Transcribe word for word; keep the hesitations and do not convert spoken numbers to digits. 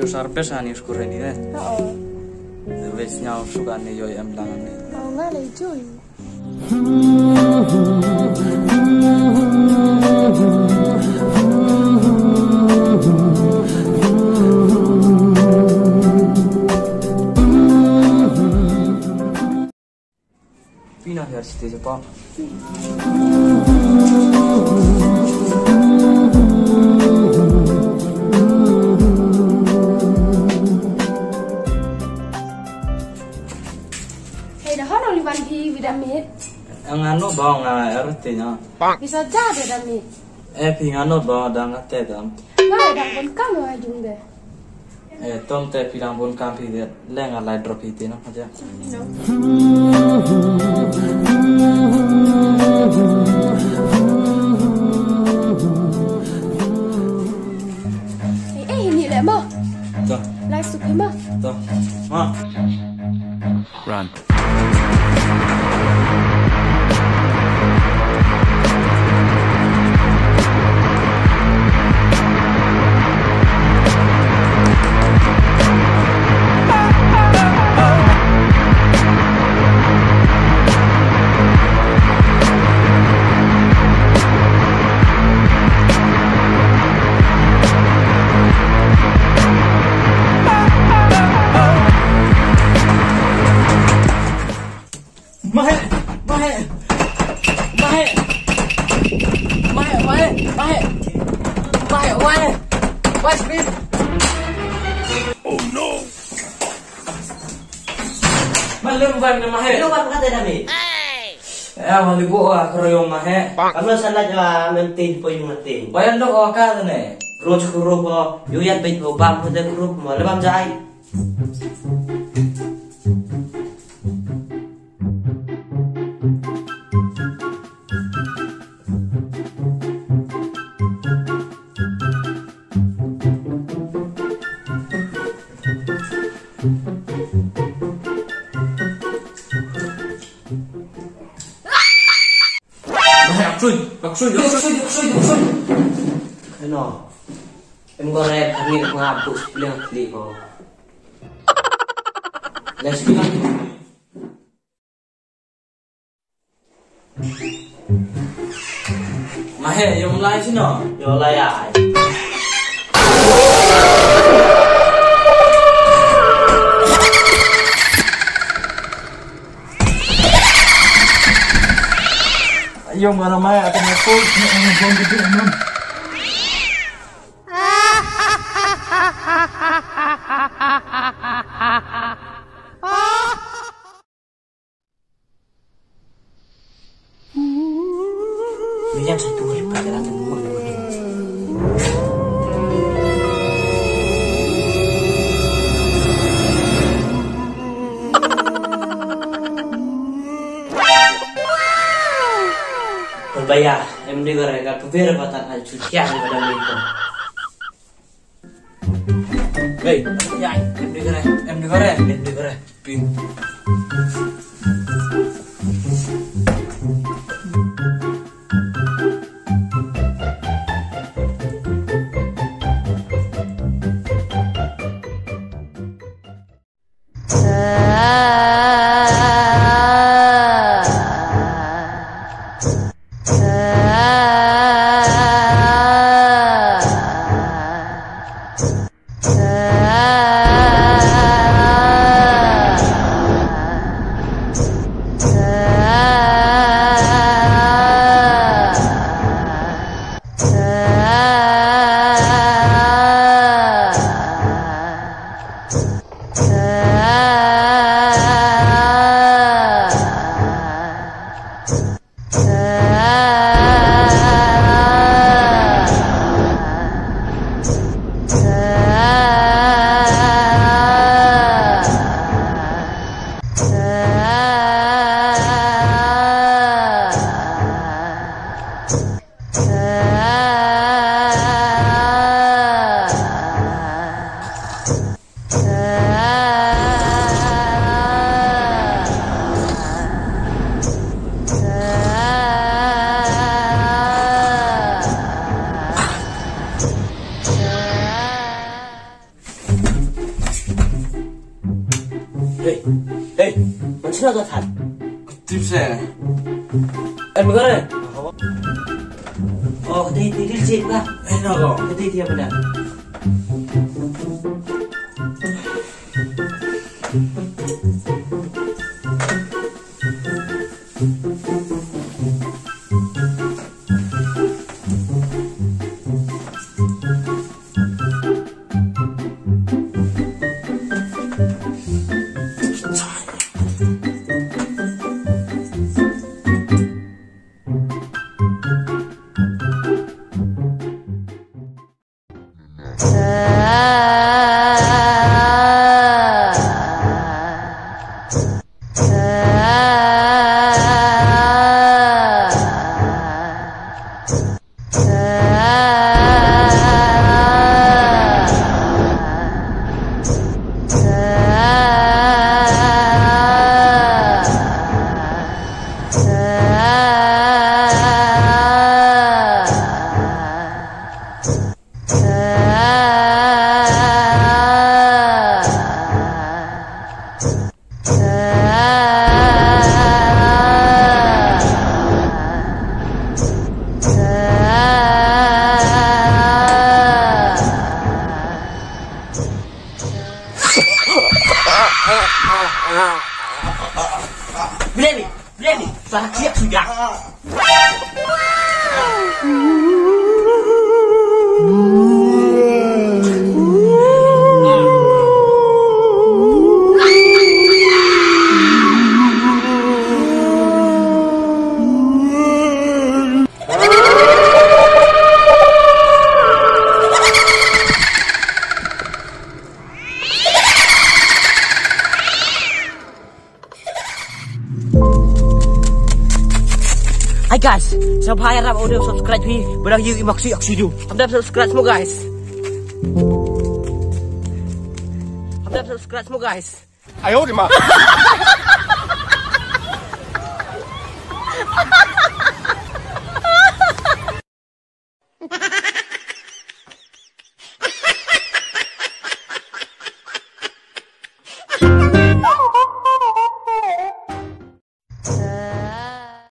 sarpesan yus kuren ini deh. Oo. Wes nyau suka nih yo em langan nih. Oo nga lay Joy. Pina harus di Jepang. Ang ano ba nga erte niya? Bisa jadi dami. Eh ping ano ba dang ate dam? Nggak ada pun kamu aja deh. Eh tom te pilang pun kampi de lenga lai drop itu no aja. Eh eh ini deh mo. Tuh. Lai suki mo. Tuh. Ma. Run. Mahe, mahe, mahe, mahe, mahe, mahe, mahe, mahe, mahe, speed. Oh no. Malu bukan mahe. Lu kan kata dami. Eh, malu gua keroyong mahe. Kamu salah jawab mentin po yung mentin. Bayan dok awak nih. Kroch kuro po, yuyat bait po bam po de kuro mo lebam jai. Aksuy, aksuy, aksuy, aksuy, aksuy. Ano? Em goreng kami ngabuk bilang kli ko. Let's go. Mahe, yung mulai sih no. Yo layai. Yung mana mahe atau ngepul, ngepul gitu emang. Minyak satu kali perjalanan mau. Berbaya, em di mereka kebir batan al cucian pada mereka. Hey, ya, em di gore, em di gore, em di gore. Ping. sudah kan? Tips saya. Em gore. Oh, di di di sip kah? Enak kok. Di dia benar. Billy, Billy, salah siap sudah. Hai guys, sampai harap udah subscribe ni, belah you maksi aksi tu. Hamdan subscribe semua guys. Hamdan subscribe semua guys. I hold him up.